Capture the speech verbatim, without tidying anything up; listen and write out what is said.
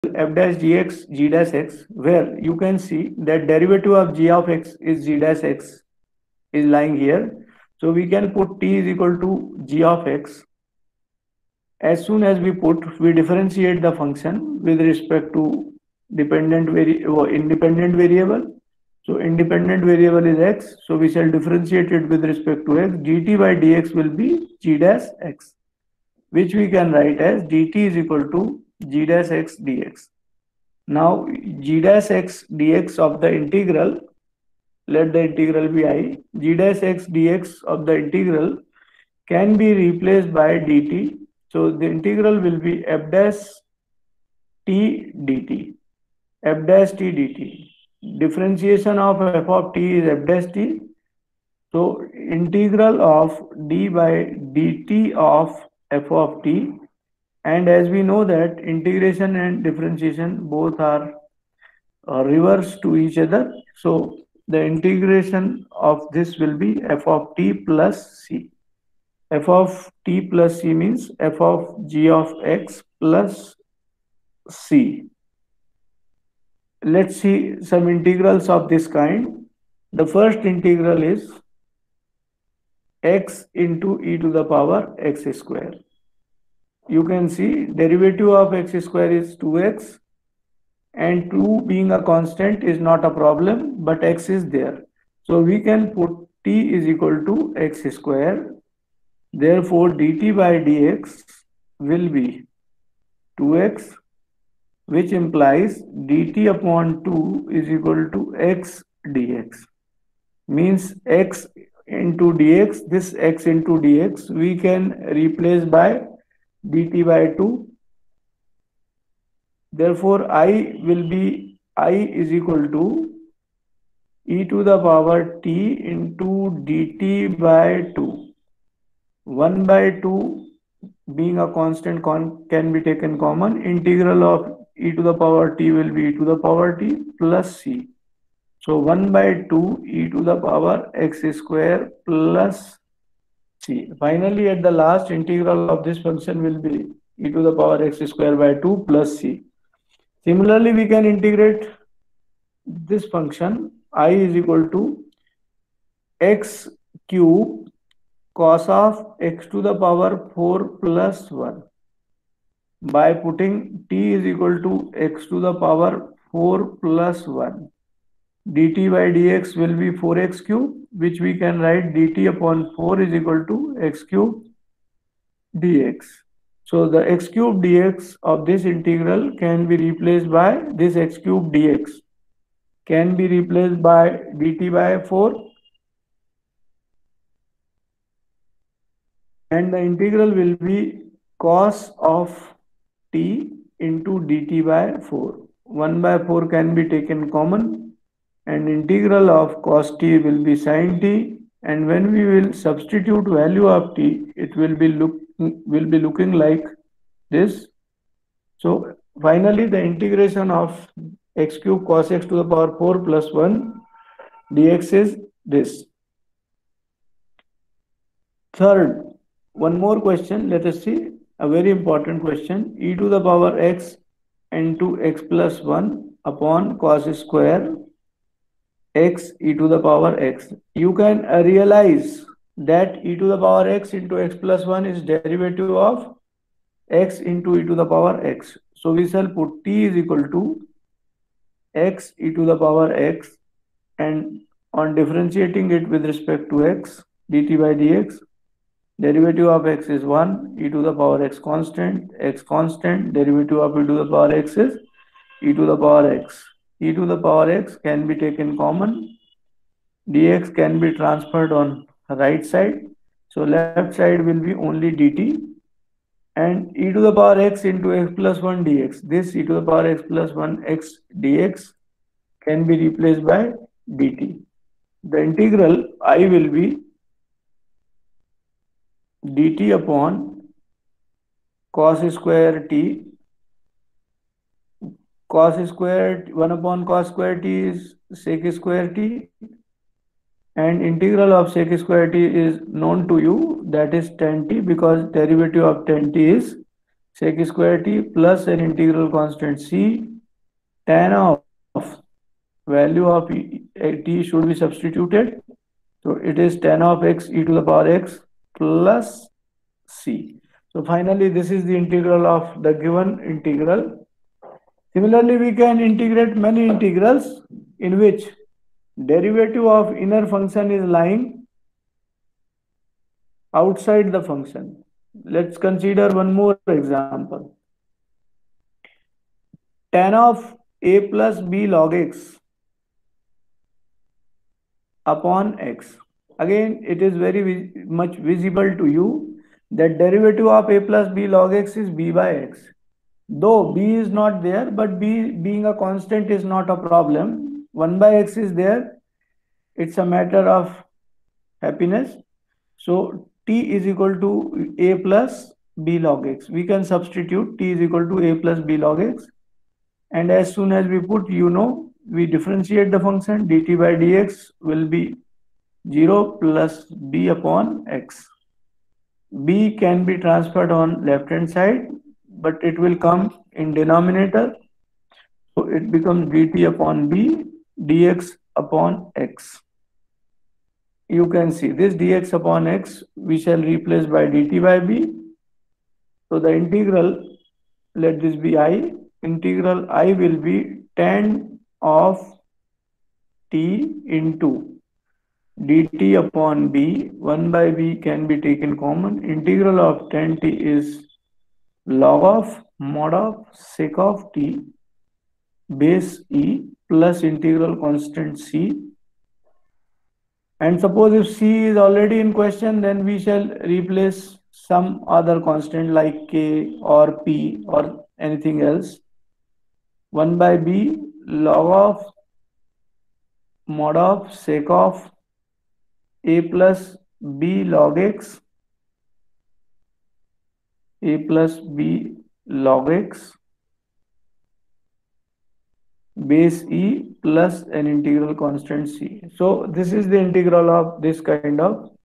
f dash dx g dash x, where you can see that derivative of g of x is g dash x is lying here. So we can put t is equal to g of x. As soon as we put, we differentiate the function with respect to dependent vari or independent variable. So independent variable is x, so we shall differentiate it with respect to x. Dt by dx will be g dash x, which we can write as dt is equal to g dash x dx. Now g dash x dx of the integral, let the integral be I, g dash x dx of the integral can be replaced by dt. So the integral will be f dash t dt, f dash t dt. Differentiation of f of t is f dash t. So integral of d by dt of f of t, and as we know that integration and differentiation both are uh, reverse to each other. So the integration of this will be f of t plus c. F of t plus c means f of g of x plus c. Let's see some integrals of this kind. The first integral is x into e to the power x square. You can see derivative of x square is two x, and two being a constant is not a problem, but x is there. So we can put t is equal to x square. Therefore dt by dx will be two x, which implies dt upon two is equal to x dx. Means x into dx, this x into dx we can replace by dt by two. Therefore I will be, I is equal to e to the power t into dt by two. one by two being a constant con can be taken common. Integral of e to the power t will be e to the power t plus c. So one by two e to the power x square plus c. Finally, at the last, integral of this function will be e to the power x square by two plus c. Similarly, we can integrate this function I is equal to x cube cos of x to the power four plus one by putting t is equal to x to the power four plus one. Dt by dx will be four x cube, which we can write dt upon four is equal to x cube dx. So the x cube dx of this integral can be replaced by this x cube dx can be replaced by dt by four, and the integral will be cos of t into dt by four. one by four can be taken common, and integral of cos t will be sin t, and when we will substitute value of t, it will be look will be looking like this. So finally the integration of x cube cos x to the power four plus one dx is this. Third, one more question, let us see, a very important question. E to the power x into x plus one upon cos square x e to the power x. You can uh, realize that e to the power x into x plus one is derivative of x into e to the power x. So we shall put t is equal to x e to the power x, and on differentiating it with respect to x, dt by dx, derivative of x is one, e to the power x constant, x constant, derivative of e to the power x is e to the power x. E to the power x can be taken common, dx can be transferred on right side, so left side will be only dt, and e to the power x into x plus one dx, this e to the power x plus one x dx can be replaced by dt. The integral I will be dt upon cos square t, cos square one upon cos square t is sec square t, and integral of sec square t is known to you, that is tan t, because derivative of tan t is sec square t plus an integral constant c, tan of value of t should be substituted. So it is tan of x e to the power x plus c. So finally, this is the integral of the given integral. Similarly, we can integrate many integrals in which derivative of inner function is lying outside the function. Let's consider one more example. Tan of a plus b log x upon x. Again, it is very vis much visible to you that derivative of a plus b log x is b by x. Though b is not there, but b being a constant is not a problem. one by x is there. It's a matter of happiness. So t is equal to a plus b log x. We can substitute t is equal to a plus b log x. And as soon as we put, you know, we differentiate the function, dt by dx will be zero plus b upon x. B can be transferred on left hand side, but it will come in denominator. So it becomes dt upon b dx upon x. You can see this dx upon x we shall replace by dt by b. So the integral, let this be I, integral I will be tan of t into dt upon b. one by b can be taken common. Integral of tan t is log of mod of sec of t base e plus integral constant c. And suppose if c is already in question, then we shall replace some other constant like k or p or anything else. one by b log of mod of sec of a plus b log x, a plus b log x base e plus an integral constant c. So this is the integral of this kind of